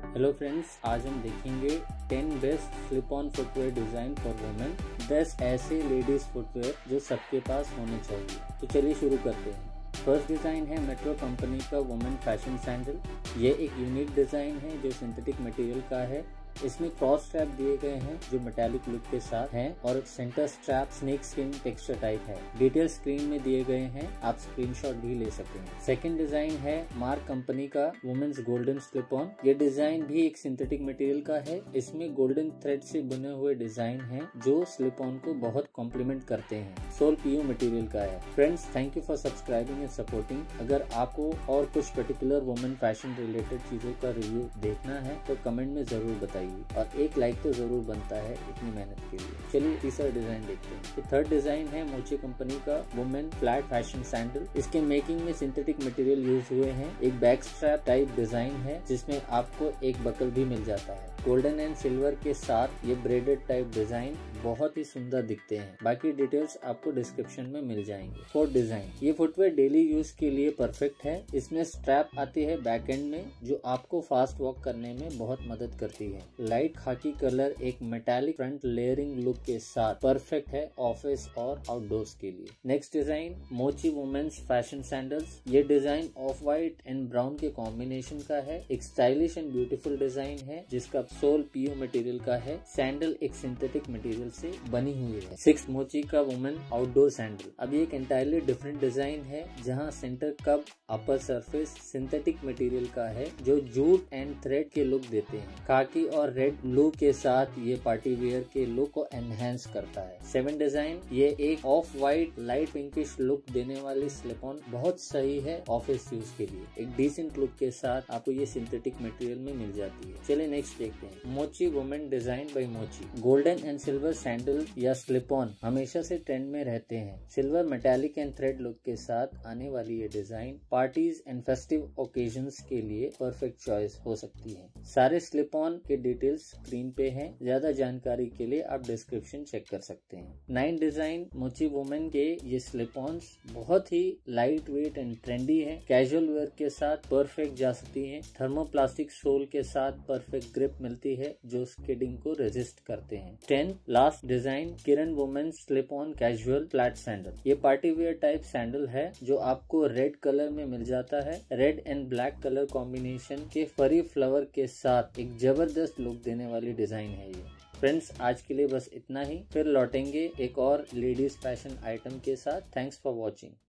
Hello friends, आज हम देखेंगे 10 best slip on footwear design for women. 10 ऐसे लेडीज फुटवेयर जो सबके पास होने चाहिए। तो चलिए शुरू करते हैं। फर्स्ट डिज़ाइन है मेट्रो कंपनी का वुमेन फैशन सैंडल। ये एक यूनिक डिज़ाइन है जो सिंथेटिक मटेरियल का है। इसमें क्रॉस स्ट्रैप दिए गए हैं जो मेटालिक लुक के साथ हैं और centre strap snake skin texture type है। डिटेल स्क्रीन में दिए गए हैं, आप स्क्रीनशॉट भी ले सकते हैं। सेकंड डिजाइन है मार्क कंपनी का वुमेन्स गोल्डन स्लिप ऑन। ये डिजाइन भी एक सिंथेटिक मटेरियल का है। इसमें गोल्डन थ्रेड से बुने हुए डिजाइन है जो स्लिप ऑन को बहुत कॉम्प्लीमेंट करते हैं। सोल पीयू मटेरियल का है। Friends, thank you for subscribing and supporting. अगर आपको और कुछ पर्टिकुलर वुमेन फैशन रिलेटेड चीजों का रिव्यू देखना है तो कमेंट में जरूर बताइए और एक लाइक तो जरूर बनता है इतनी मेहनत के लिए। चलिए तीसरा डिजाइन देखते हैं। तो थर्ड डिजाइन है मोची कंपनी का वुमेन फ्लैट फैशन सैंडल। इसके मेकिंग में सिंथेटिक मटेरियल यूज हुए हैं। एक बैक स्ट्रैप टाइप डिजाइन है जिसमें आपको एक बकल भी मिल जाता है। गोल्डन एंड सिल्वर के साथ ये ब्रेडेड टाइप डिजाइन बहुत ही सुंदर दिखते हैं। बाकी डिटेल्स आपको डिस्क्रिप्शन में मिल जाएंगे। फोर्थ डिजाइन, ये फुटवेयर डेली यूज के लिए परफेक्ट है। इसमें स्ट्रैप आती है बैक एंड में जो आपको फास्ट वॉक करने में बहुत मदद करती है। लाइट खाकी कलर एक मेटालिक फ्रंट लेयरिंग लुक के साथ परफेक्ट है ऑफिस और आउटडोर्स के लिए। Next design Mochi women's fashion sandals. ये design off white and brown के कॉम्बिनेशन का है। एक स्टाइलिश एंड ब्यूटीफुल डिजाइन है जिसका सोल पीयू मटेरियल का है। सैंडल एक सिंथेटिक मटेरियल से बनी हुई है। सिक्स मोची का वुमेन आउटडोर सैंडल। अब ये एक एंटायरली डिफरेंट डिजाइन है जहाँ centre cup upper surface synthetic material का है जो जूट एंड थ्रेड के लुक देते हैं। खाकी और रेड ब्लू के साथ ये पार्टी वेयर के लुक को एनहेंस करता है। सेवन डिजाइन, ये एक off white light pinkish look देने वाली स्लिप ऑन बहुत सही है ऑफिस यूज के लिए। एक डिसेंट लुक के साथ आपको ये सिंथेटिक मटेरियल में मिल जाती है। चलिए नेक्स्ट देखते हैं। Mochi women design by Mochi. Golden and silver sandal या स्लिप ऑन हमेशा से ट्रेंड में रहते हैं। Silver metallic and thread look के साथ आने वाली ये design parties and festive occasions के लिए परफेक्ट चॉइस हो सकती है। सारे स्लिप ऑन के डिटेल्स स्क्रीन पे हैं। ज्यादा जानकारी के लिए आप डिस्क्रिप्शन चेक कर सकते हैं। 9 डिजाइन मोची वुमेन के ये स्लिप ऑन्स बहुत ही लाइट वेट एंड ट्रेंडी है। कैजुअल वेयर के साथ परफेक्ट जा सकती है। थर्मोप्लास्टिक सोल के साथ परफेक्ट ग्रिप मिलती है जो स्किडिंग को रेजिस्ट करते हैं। 10 last design Kiran women slip on casual flat sandal. ये पार्टी वेयर टाइप सैंडल है जो आपको रेड कलर में मिल जाता है। Red and black colour combination के फरी फ्लावर के साथ एक जबरदस्त लुक देने वाली डिजाइन है ये। फ्रेंड्स, आज के लिए बस इतना ही। फिर लौटेंगे एक और लेडीज फैशन आइटम के साथ। Thanks for watching.